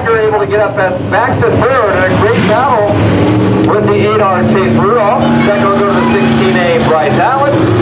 Packer able to get up and back to third. And a great battle with the 8R Chase Rudolph. Second will go to the 16A Bryce Allen.